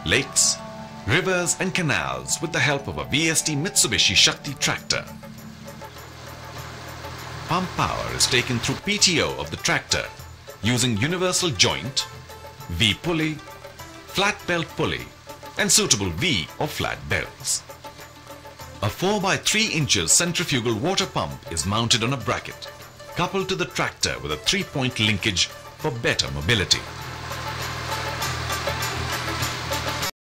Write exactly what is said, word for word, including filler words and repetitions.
lakes, rivers and canals with the help of a V S T Mitsubishi Shakti tractor. Pump power is taken through P T O of the tractor using universal joint, V-pulley, flat belt pulley and suitable V or flat belts. A four by three inches centrifugal water pump is mounted on a bracket, coupled to the tractor with a three-point linkage for better mobility.